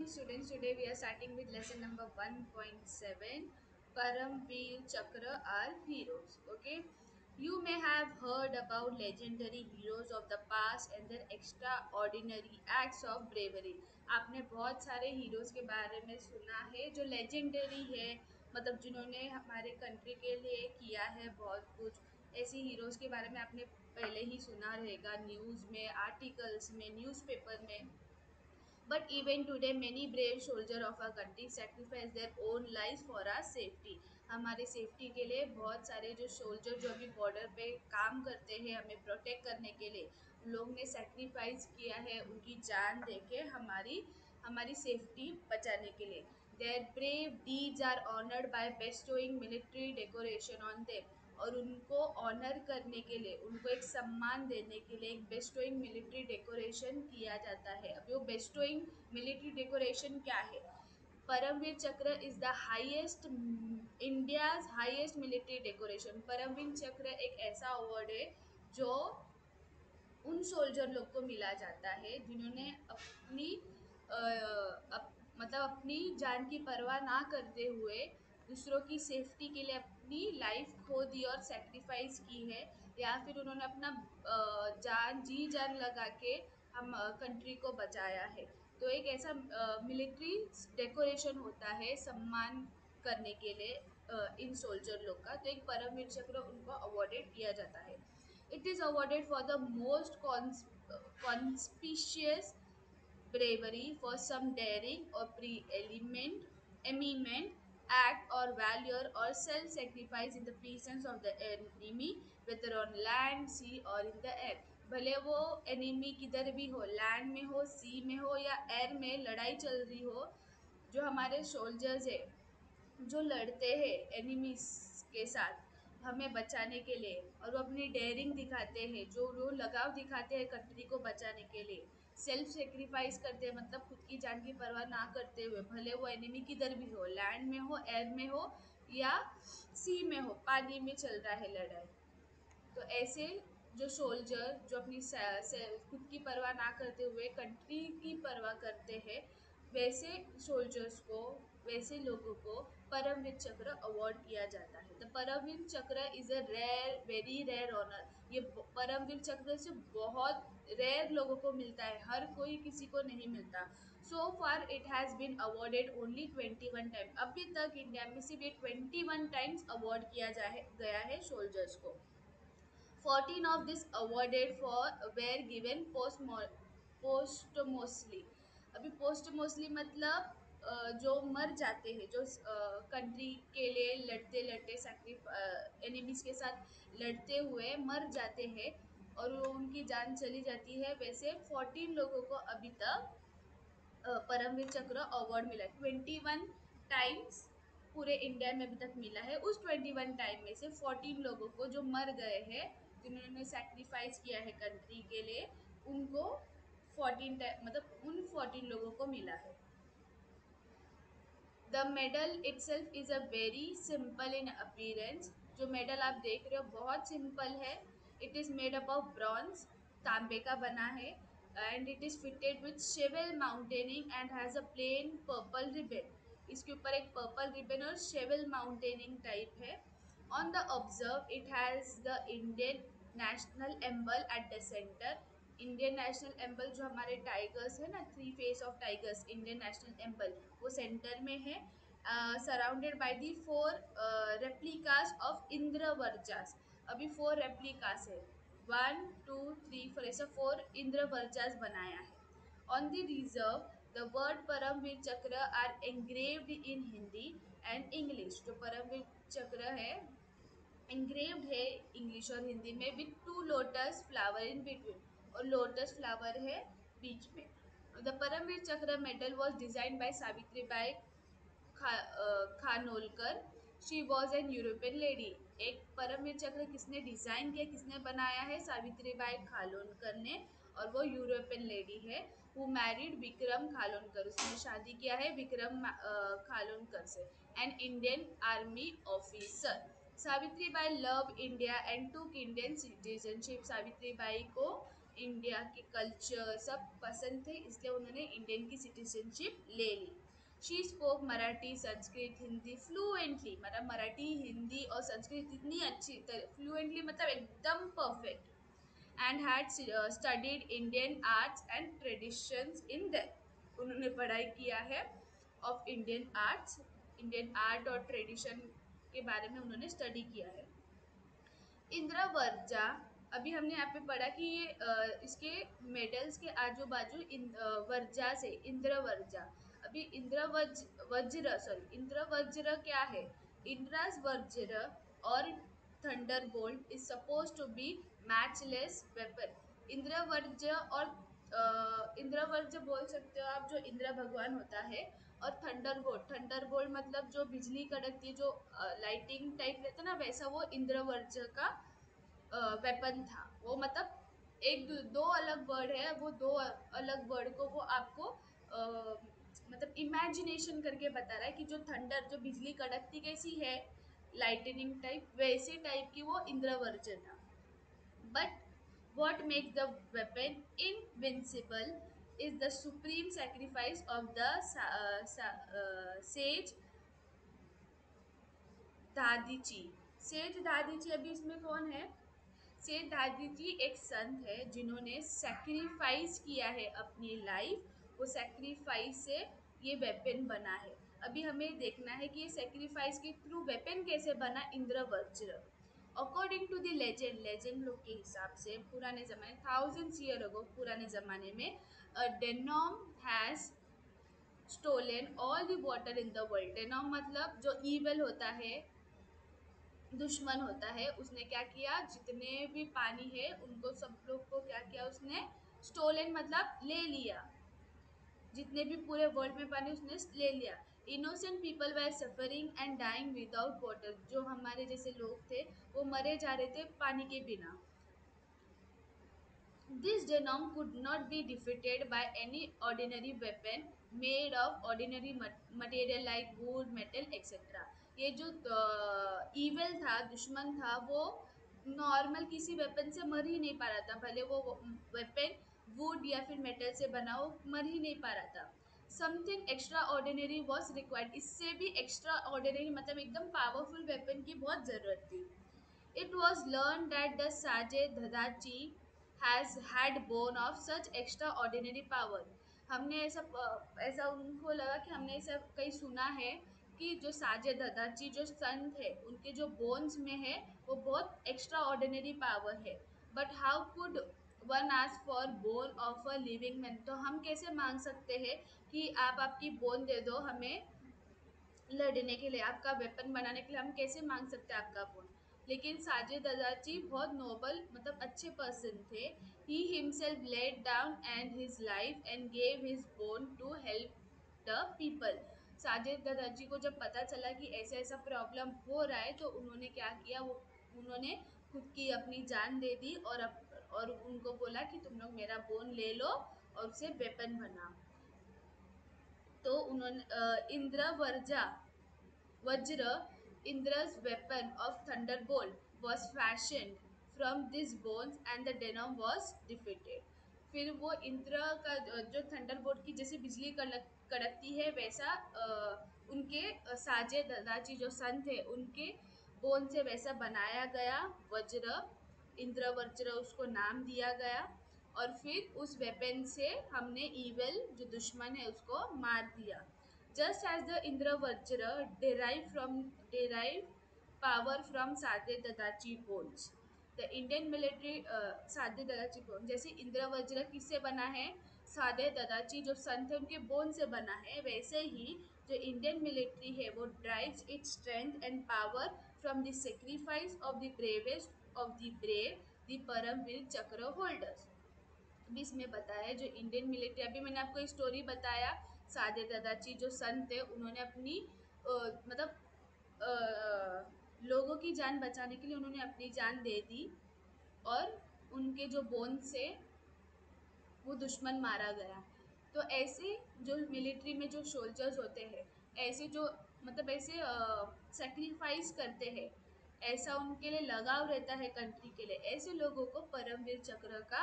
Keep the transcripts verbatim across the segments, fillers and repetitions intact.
Students, today we are starting with lesson number one point seven, Paramveer Chakra are heroes. Okay, you may have heard about legendary heroes of the past and their extraordinary acts of bravery. आपने बहुत सारे heroes के बारे में सुना है जो legendary है, मतलब जिन्होंने हमारे कंट्री के लिए किया है बहुत कुछ। ऐसी हीरोज के बारे में आपने पहले ही सुना रहेगा, न्यूज़ में, आर्टिकल्स में, न्यूज़पेपर में। But even today, many brave soldiers of our country sacrifice their own lives for our safety. हमारे सेफ्टी के लिए बहुत सारे जो सोल्जर जो अभी बॉर्डर पे काम करते हैं हमें प्रोटेक्ट करने के लिए, उन लोग ने सेक्रीफाइस किया है उनकी जान देके हमारी हमारी सेफ्टी बचाने के लिए। Their brave deeds are honored by bestowing military decoration on them. और उनको ऑनर करने के लिए, उनको एक सम्मान देने के लिए एक बेस्टोइंग मिलिट्री डेकोरेशन किया जाता है। अभी वो बेस्टोइंग मिलिट्री डेकोरेशन क्या है? Paramvir Chakra is the highest India's highest military decoration. Paramvir Chakra एक ऐसा अवार्ड है जो उन सोल्जर लोग को मिला जाता है जिन्होंने अपनी अ, अप, मतलब अपनी जान की परवाह ना करते हुए दूसरों की सेफ्टी के लिए अपनी लाइफ खो दी और सेक्रीफाइस की है, या फिर उन्होंने अपना अ, जान जी जान लगा के हम कंट्री को बचाया है। तो एक ऐसा मिलिट्री डेकोरेशन होता है सम्मान करने के लिए अ, इन सोल्जर लोग का। तो एक परमवीर चक्र उनको अवॉर्डेड किया जाता है। It is awarded for the most cons- conspicuous bravery for some daring or pre-element eminent act or valor or self-sacrifice in the presence of the enemy, whether on land, sea or in the air. भले वो enemy किधर भी हो, land में हो, सी में हो या एयर में लड़ाई चल रही हो, जो हमारे सोल्जर्स है जो लड़ते हैं एनिमीज के साथ हमें बचाने के लिए, और वो अपनी डेयरिंग दिखाते हैं, जो वो लगाव दिखाते हैं कंट्री को बचाने के लिए, सेल्फ सेक्रीफाइस करते हैं, मतलब खुद की जान की परवाह ना करते हुए, भले वो एनिमी किधर भी हो, लैंड में हो, एयर में हो या सी में हो, पानी में चल रहा है लड़ाई। तो ऐसे जो सोल्जर जो अपनी से- से- खुद की परवाह ना करते हुए कंट्री की परवाह करते हैं, वैसे सोल्जर्स को, वैसे लोगों को परमवीर चक्र अवार्ड किया जाता है। The Paramvir Chakra is a rare, very rare honour. ये ब- परमवीर चक्र से बहुत रेयर लोगों को मिलता है, हर कोई किसी को नहीं मिलता। So far it has been awarded only twenty one time. अभी तक इंडिया में सिर्फ ये ट्वेंटी वन टाइम्स अवार्ड किया जाए गया है सोल्जर्स को। fourteen of this awarded for were given posthumously। अभी posthumously मतलब अ, जो मर जाते हैं, जो कंट्री के लिए लड़ते लड़ते सैक्रिफ एनिमीज के साथ लड़ते हुए मर जाते हैं और वो उनकी जान चली जाती है, वैसे फोर्टीन लोगों को अभी तक अ, परमवीर चक्र अवार्ड मिला है। ट्वेंटी वन टाइम्स पूरे इंडिया में अभी तक मिला है। उस ट्वेंटी वन टाइम में से फोर्टीन लोगों को जो मर गए हैं, जिन्होंने सेक्रीफाइस किया है कंट्री के लिए, उनको फोर्टीन टाइम मतलब उन फोर्टीन लोगों को मिला है। The medal itself is a very simple in appearance. जो मेडल आप देख रहे हो बहुत सिंपल है। It is made up of bronze, तांबे का बना है, and it is fitted with swivel mounting and has a plain purple ribbon. इसके ऊपर एक पर्पल रिबन और शेवेल माउंटेनिंग टाइप है। On the observe it has the Indian national emblem at the centre. Indian national एम्बल जो हमारे tigers है ना, three face of tigers, Indian national emblem वो सेंटर में है। Surrounded by the four replicas of इंद्रवर्चास। अभी फोर रेप्लिकास है, वन टू थ्री फोर, ऐसा फोर इंद्रवर्चास बनाया है। On the reverse the word Paramvir Chakra are engraved in Hindi and English. जो परमवीर चक्र है इंग्रेव्ड है इंग्लिश और हिंदी में, with two lotus flower in between, और लोटस फ्लावर है बीच में। The Paramvir Chakra medal was design by Savitri Bai खा, uh, Khanolkar. She was an European lady. एक परमवीर चक्र किसने डिजाइन किया, किसने बनाया है? सावित्री बाई खानोलकर ने, और वो यूरोपियन लेडी है। हु मैरिड विक्रम खानोलकर, उसने शादी किया है विक्रम खानोलकर से, an Indian army officer. Savitri Bai love India and took Indian citizenship. Savitri Bai को इंडिया के कल्चर सब पसंद थे, इसलिए उन्होंने इंडियन की सिटीजनशिप ले ली। She spoke Marathi, Sanskrit, Hindi fluently, मतलब मराठी, हिंदी और संस्कृत इतनी अच्छी फ्लुएंटली, मतलब एकदम perfect. And had studied Indian arts and traditions in depth, उन्होंने पढ़ाई किया है of Indian arts, Indian art और ट्रेडिशन के बारे में उन्होंने स्टडी किया है। इंदिरा वर्जा, अभी हमने यहाँ पे पढ़ा कि ये अ, इसके मेडल्स के आजू बाजू इन अ, वर्जा से इंदिरा वर्जा। अभी इंदिरा वज वज्र सॉरी इंदिरा वज्र क्या है? इंदिराज वज्र और thunderbolt is suppose to be matchless weapon. Indra Vajra और अ, इंदिरा वज्र बोल सकते हो आप, जो इंदिरा भगवान होता है। और थंडर बोल्ट, थंडर बोल्ट मतलब जो बिजली कड़कती है, जो लाइटिंग टाइप रहता है ना, वैसा वो इंदिरा वज्र का वेपन था वो। मतलब एक दो, दो अलग वर्ड है वो, दो अलग वर्ड को वो आपको अ, मतलब इमेजिनेशन करके बता रहा है कि जो थंडर, जो बिजली कड़कती कैसी है, लाइटनिंग टाइप, वैसे टाइप की वो इंद्रवर्ज था। But what makes the weapon invincible is the supreme sacrifice of the sa- uh, sa- uh, sage Dadhichi. Sage Dadhichi, अभी इसमें कौन है? सेठ दादीची एक संत है जिन्होंने सेक्रीफाइस किया है अपनी लाइफ, वो सेक्रीफाइस से ये वेपन बना है। अभी हमें देखना है कि ये सेक्रीफाइस के थ्रू वेपन कैसे बना, Indra Vajra. According to the legend, legend लोग के हिसाब से पुराने जमाने, थाउजेंड्स ईयर अगो, पुराने जमाने में demon has stolen all the water in the world. Demon मतलब जो ईवल होता है, दुश्मन होता है, उसने क्या किया, जितने भी पानी है उनको सब लोग को क्या किया उसने, स्टोलन मतलब ले लिया, जितने भी पूरे वर्ल्ड में पानी उसने ले लिया। Innocent people were suffering and dying without water, जो हमारे जैसे लोग थे वो मरे जा रहे थे पानी के बिना। This Denom could not be defeated by any ordinary weapon made of ordinary material like wood, metal, et cetera. ये जो ईवल था, दुश्मन था, वो नॉर्मल किसी वेपन से मर ही नहीं पा रहा था, भले वो वेपन वुड या फिर मेटल से बना हो, मर ही नहीं पा रहा था। Something extraordinary was required, इससे भी एक्स्ट्रा ऑर्डिनरी मतलब एकदम पावरफुल वेपन की बहुत ज़रूरत थी। It was learned that the Sage Dadachi has had born of such extraordinary power. हमने ऐसा ऐसा उनको लगा कि हमने ऐसा कहीं सुना है कि जो साजे ददाची जो संत है, उनके जो बोन्स में है वो बहुत एक्स्ट्रा ऑर्डिनरी पावर है। But how could one ask for bone of a living man, तो हम कैसे मांग सकते हैं कि आप आपकी बोन दे दो हमें लड़ने के लिए, आपका वेपन बनाने के लिए हम कैसे मांग सकते हैं आपका बोन? लेकिन साजिद अदाची बहुत नोबल मतलब अच्छे पर्सन थे। He himself let down and his life and gave his bone to help the people. साजिद दादाजी को जब पता चला कि ऐसा ऐसा प्रॉब्लम हो रहा है, तो उन्होंने क्या किया, वो उन्होंने खुद की अपनी जान दे दी और अप, और उनको बोला कि तुम लोग मेरा बोन ले लो और उसे वेपन बनाओ। तो उन्होंने इंद्र वर्जा Vajra, Indra's weapon of thunderbolt, was fashioned from these bones and the denom was defeated. फिर वो इंद्र का जो थंडरबोल्ट की जैसे बिजली कड़क कड़कती है, वैसा अ, उनके अ, साजे दादाजी जो सन थे उनके बोन से वैसा बनाया गया वज्र, इंद्र वज्र उसको नाम दिया गया। और फिर उस वेपन से हमने ईवल जो दुश्मन है उसको मार दिया। Just as the Indra Vajra derived from derived power from सादे ददाची bones, the Indian military uh, सादे ददाची बोन, जैसे इंद्र वज्र किससे बना है, सादे ददाची जो संत है उनके बोन से बना है, वैसे ही जो इंडियन मिलिट्री है वो drives its strength and power from the sacrifice of the bravest of the brave, the Paramvir Chakra holders. भी इसमें बताया है जो इंडियन मिलिट्री, अभी मैंने आपको स्टोरी बताया, सादे दादाजी जो संत थे उन्होंने अपनी अ, मतलब अ, लोगों की जान बचाने के लिए उन्होंने अपनी जान दे दी, और उनके जो बोन से वो दुश्मन मारा गया। तो ऐसे जो मिलिट्री में जो सोल्जर्स होते हैं, ऐसे जो मतलब ऐसे सेक्रीफाइस करते हैं, ऐसा उनके लिए लगाव रहता है कंट्री के लिए, ऐसे लोगों को परमवीर चक्र का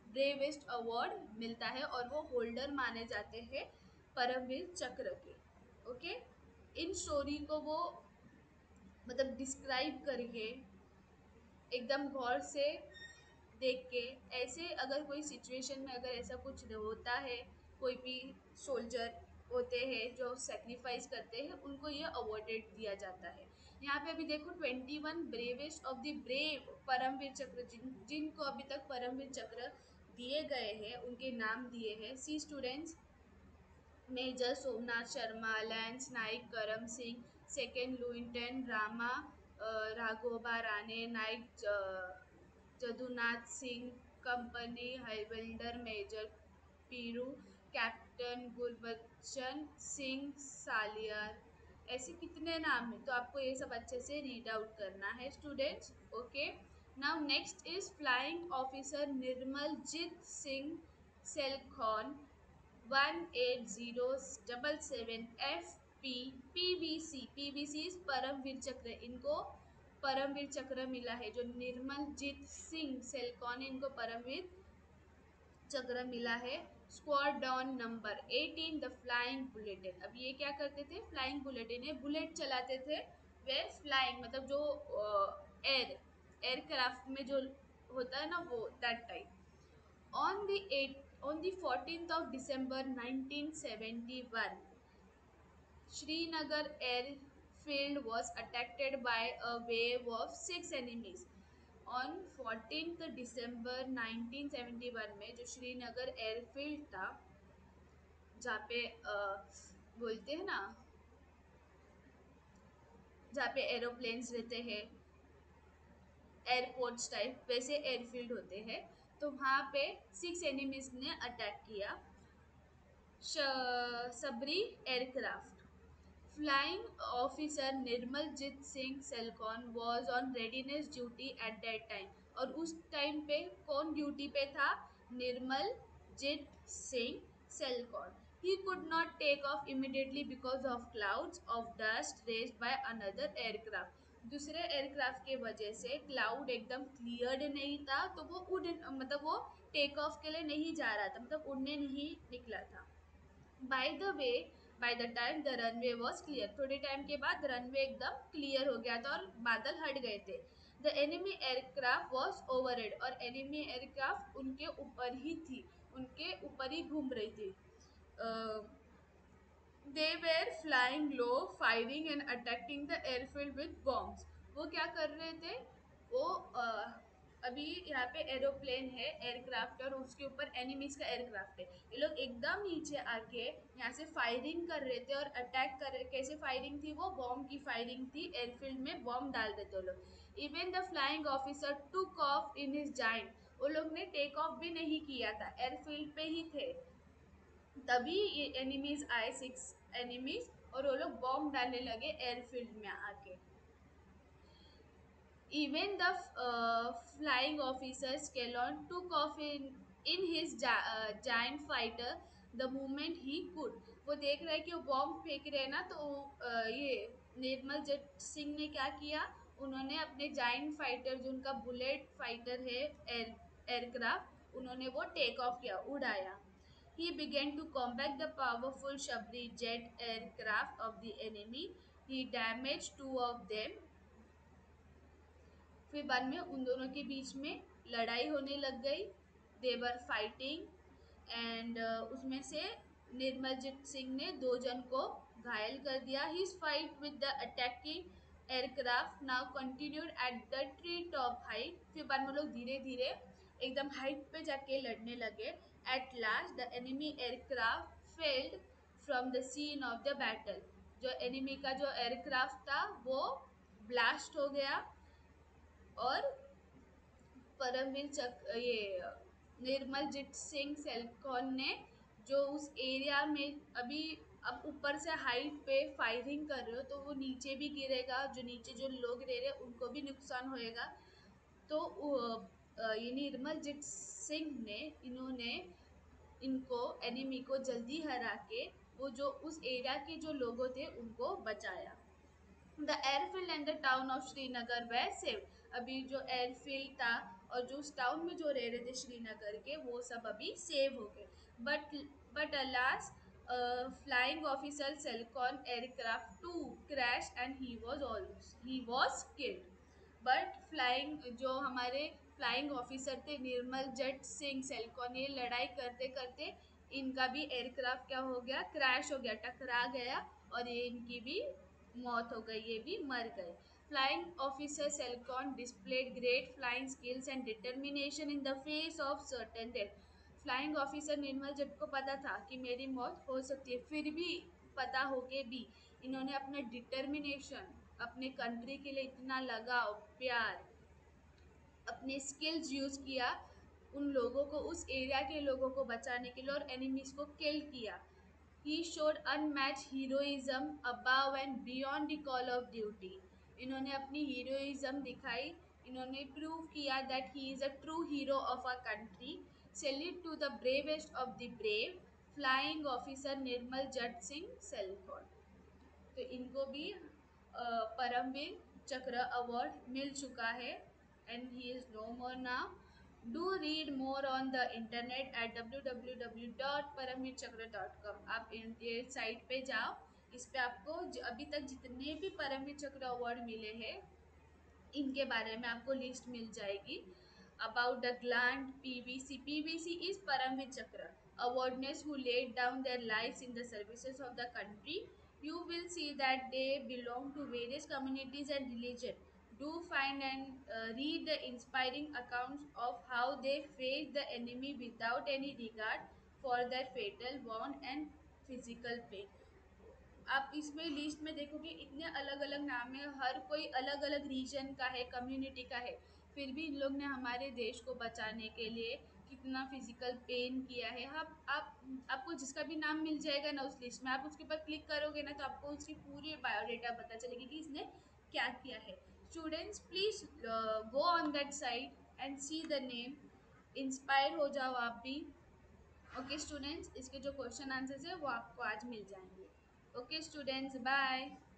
ब्रेवेस्ट अवार्ड मिलता है और वो होल्डर माने जाते हैं परमवीर चक्र के। ओके, इन स्टोरी को वो मतलब डिस्क्राइब करके एकदम गौर से देख के, ऐसे अगर कोई सिचुएशन में अगर ऐसा कुछ होता है, कोई भी सोल्जर होते हैं जो सेक्रीफाइस करते हैं, उनको ये अवॉर्डेड दिया जाता है। यहाँ पे अभी देखो twenty one bravest of the brave Paramvir Chakra, जिन जिनको अभी तक परमवीर चक्र दिए गए हैं, उनके नाम दिए हैं। See students: major Somnath Sharma, lance Naik Karam Singh, second lieutenant Rama uh, Raghoba Rane Naik, ज- Jadunath Singh company havildar, major Piru, captain Gurbachan Singh Salaria. ऐसे कितने नाम है, तो आपको ये सब अच्छे से रीड आउट करना है students. Okay, now next is flying officer Nirmal Jit Singh Sekhon, one eight zero double seven F P PVC. PVC is Paramvir Chakra, इनको परमवीर चक्र मिला है। जो निर्मल जीत सिंह सेलकॉन, इनको परमवीर चक्र मिला है। Squadron number eighteen the flying bulletin. अब ये क्या करते थे? फ्लाइंग बुलेटिन है, बुलेट चलाते थे। वे फ्लाइंग मतलब जो एयर एयरक्राफ्ट में जो होता है ना, वो that type. On the eight on the fourteenth of December nineteen seventy-one, Srinagar airfield was attacked by a wave of six enemies. On fourteenth December nineteen seventy-one में जो श्रीनगर एयरफील्ड था, जहाँ पे अ, बोलते हैं ना, जहाँ पे एरोप्लेन्स रहते हैं, एयरपोर्ट्स टाइप वैसे एयरफील्ड होते हैं, तो वहाँ पे सिक्स एनिमीज ने अटैक किया श- sabre aircraft. Flying officer Nirmaljeet Singh Selcon was on readiness duty at that time. और उस टाइम पे कौन ड्यूटी पे था? Nirmal Jit Singh Sekhon. He could not take off immediately because of clouds of dust raised by another aircraft. दूसरे aircraft के वजह से क्लाउड एकदम क्लियर्ड नहीं था, तो वो उड़ मतलब वो टेक ऑफ के लिए नहीं जा रहा था, मतलब उड़ने नहीं निकला था। By the way, by the time the runway was clear, थोड़े टाइम के बाद रनवे एकदम क्लियर हो गया था और बादल हट गए थे। The enemy aircraft was overhead, और एनिमी एयरक्राफ्ट उनके ऊपर ही थी, उनके ऊपर ही घूम रही थी। They were flying low, firing and attacking the airfield with bombs. वो क्या कर रहे थे? वो uh, अभी यहाँ पे एरोप्लेन है, एयरक्राफ्ट, और उसके ऊपर एनिमीज का एयरक्राफ्ट है। ये लोग एकदम नीचे आके यहाँ से फायरिंग कर रहे थे और अटैक कर रहे। कैसे फायरिंग थी? वो बॉम्ब की फायरिंग थी, एयरफील्ड में बॉम्ब डाल रहे थे वो लोग। Even the flying officer took off in his giant, वो लोग ने टेक ऑफ भी नहीं किया था, एयरफील्ड पे ही थे। तभी ये एनिमीज आए, सिक्स एनिमीज, और वो लोग बॉम्ब डालने लगे एयरफील्ड में आके। Even the uh, flying officer Skellon took off in in his gi- uh, giant fighter the moment he could. वो देख रहा है कि वो बॉम्ब फेंक रहे हैं ना, तो uh, ये निर्मल जट सिंह ने क्या किया? उन्होंने अपने जाइंट फाइटर, जो उनका बुलेट फाइटर है, एयर एयरक्राफ्ट, उन्होंने वो टेक ऑफ किया, उड़ाया। He began to combat the powerful Shabri jet aircraft of the enemy. He damaged two of them। फिर बाद में उन दोनों के बीच में लड़ाई होने लग गई। देवर फाइटिंग एंड उसमें से निर्मलजीत सिंह ने दो जन को घायल कर दिया। His fight with the attacking aircraft now continued at the tree top height. फिर बाद में लोग धीरे धीरे एकदम हाइट पे जाके लड़ने लगे। At last the enemy aircraft failed from the scene of the battle. जो एनिमी का जो एयरक्राफ्ट था वो ब्लास्ट हो गया, और परमवीर चक ये निर्मलजीत सिंह सेलकॉन ने जो उस एरिया में अभी, अब ऊपर से हाइट पे फायरिंग कर रहे हो तो वो नीचे भी गिरेगा, जो नीचे जो लोग रह रहे उनको भी नुकसान होएगा। तो अ, ये निर्मलजीत सिंह ने, इन्होंने इनको एनिमी को जल्दी हरा के वो जो उस एरिया के जो लोगों थे उनको बचाया। The airfield and the town of Srinagar were saved. अभी जो एयरफील्ड था और जो उस टाउन में जो रह रहे थे श्रीनगर के वो सब अभी सेव हो गए। But but alas flying officer Sekhon aircraft to crash and he was all he was killed. But flying जो हमारे फ्लाइंग ऑफिसर थे निर्मल जट सिंह सेल्कॉन, ये लड़ाई करते करते इनका भी एयरक्राफ्ट क्या हो गया, क्रैश हो गया, टकरा गया और ये इनकी भी मौत हो गई, ये भी मर गए। Flying officer Sekhon displayed great flying skills and determination in the face of certain death। Flying officer Nirmal Jit को पता था कि मेरी मौत हो सकती है, फिर भी पता हो के भी इन्होंने अपना डिटर्मिनेशन, अपने कंट्री के लिए इतना लगाव प्यार, अपने स्किल्स यूज किया उन लोगों को, उस एरिया के लोगों को बचाने के लिए और एनिमीज को किल किया। He showed unmatched heroism above and beyond the call of duty. इन्होंने अपनी हीरोइज्म दिखाई, इन्होंने प्रूव किया that he is a true hero of a country. Salute to the bravest of the brave, flying officer Nirmal Jit Singh Sekhon. तो इनको भी अ, परमवीर चक्र award मिल चुका है and he is no more now. Do read more on the internet at W W W dot Paramvir Chakra dot com. आप इन ये site पे जाओ, इस पे आपको ज- अभी तक जितने भी परमवीर चक्र अवार्ड मिले हैं इनके बारे में आपको लिस्ट मिल जाएगी। अबाउट द ग्लैंड PVC, PVC is Paramvir Chakra awardnees who laid down their lives in the services of the country। You will see that they belong to various communities and religion। Do find and uh, read the inspiring accounts of how they faced the enemy without any regard for their fatal wound and physical pain। आप इसमें list में देखोगे इतने अलग अलग नाम है, हर कोई अलग अलग रीजन का है, कम्युनिटी का है, फिर भी इन लोग ने हमारे देश को बचाने के लिए कितना फिजिकल पेन किया है। आप आप आपको जिसका भी नाम मिल जाएगा ना उस लिस्ट में, आप उसके ऊपर क्लिक करोगे ना तो आपको उसकी पूरी बायोडेटा पता चलेगी कि इसने क्या किया है। Students please go on that site and see the name, inspire हो जाओ आप भी। ओके स्टूडेंट्स, इसके जो क्वेश्चन आंसर्स है वो आपको आज मिल जाएंगे। Okay students, bye.